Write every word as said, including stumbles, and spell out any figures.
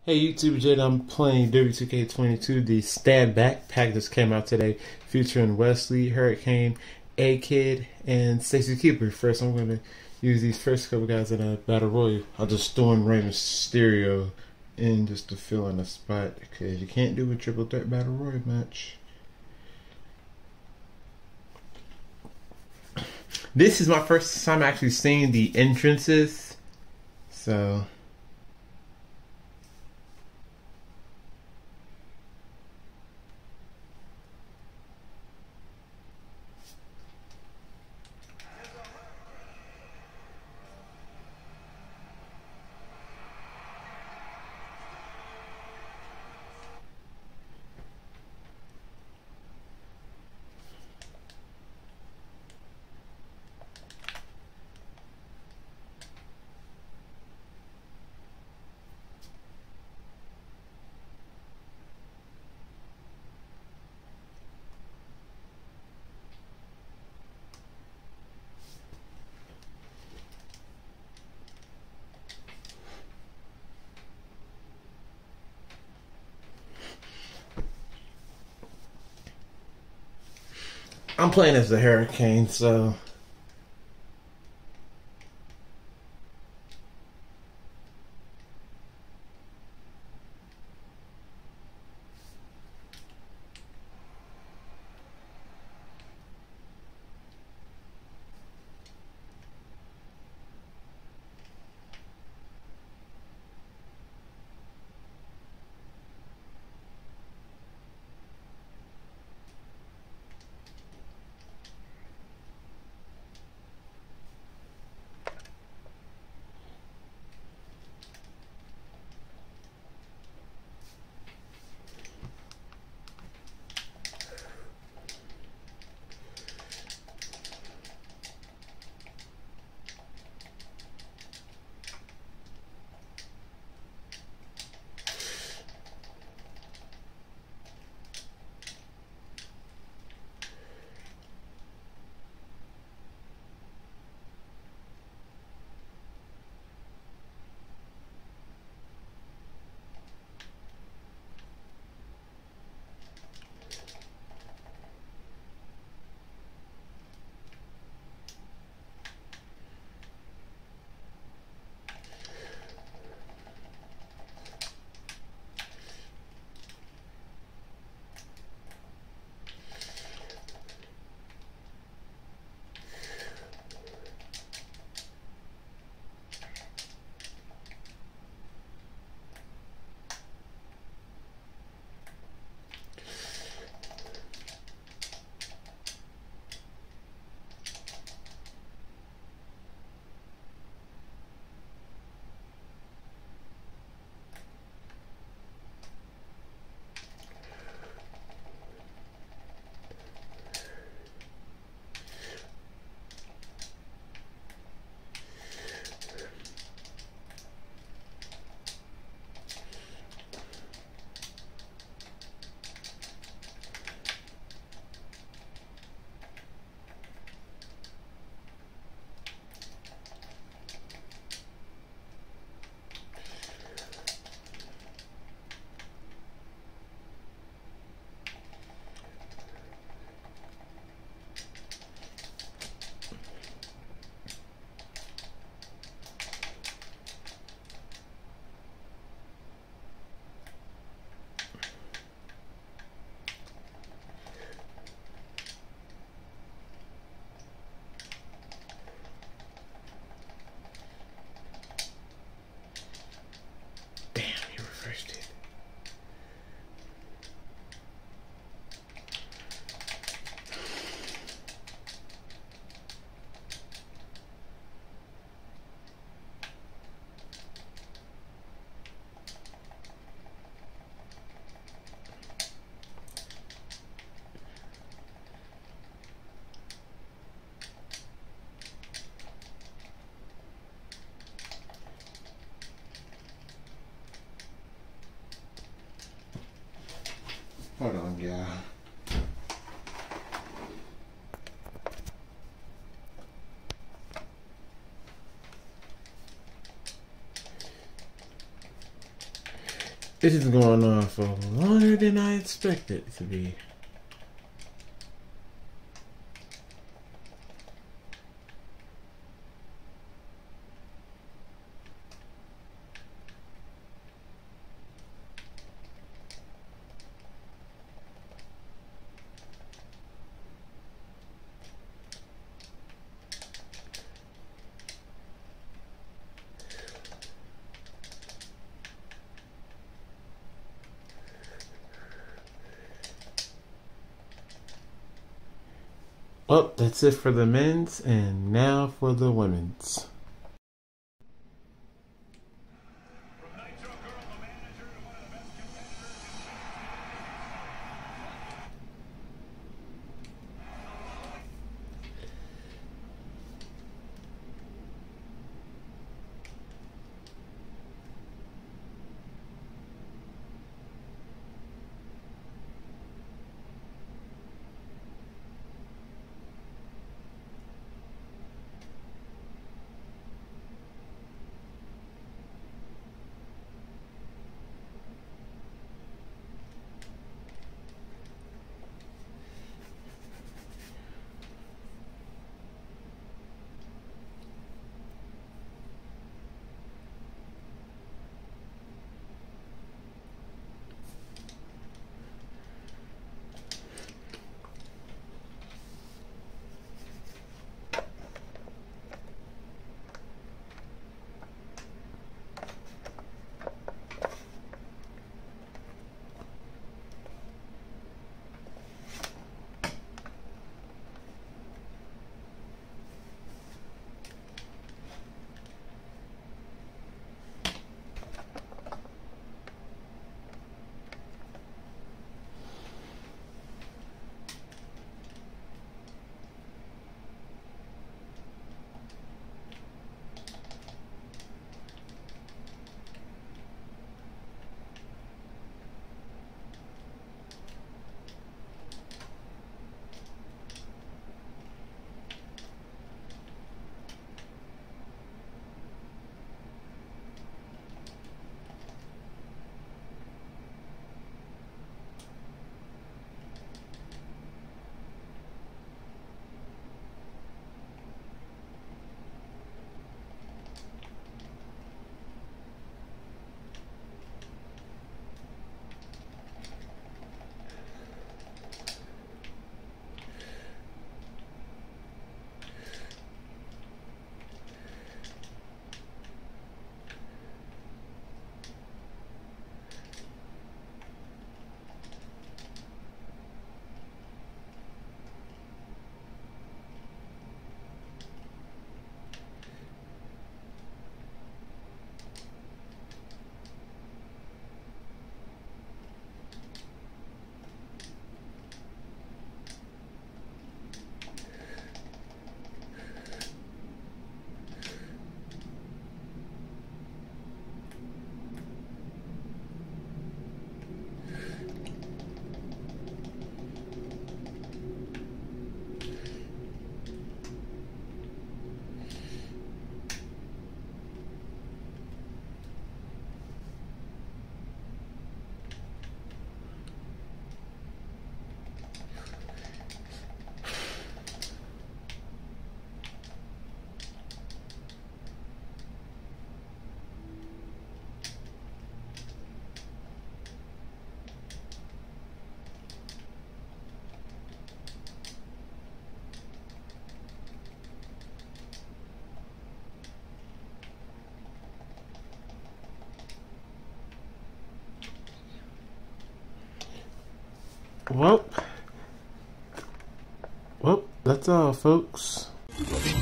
Hey YouTube, Jade, I'm playing W two K twenty-two. The Stand Back pack just came out today, featuring Wesley, Hurricane, A-Kid, and Stacy Keeper. First, I'm going to use these first couple guys in a Battle Royal. I'll just storm Rey Mysterio in just to fill in a spot, because you can't do a triple threat Battle Royal match. This is my first time actually seeing the entrances, so... I'm playing as the Hurricane, so... Hold on, yeah. This is going on for longer than I expected it to be. Well, that's it for the men's, and now for the women's. Well, well, that's all, folks.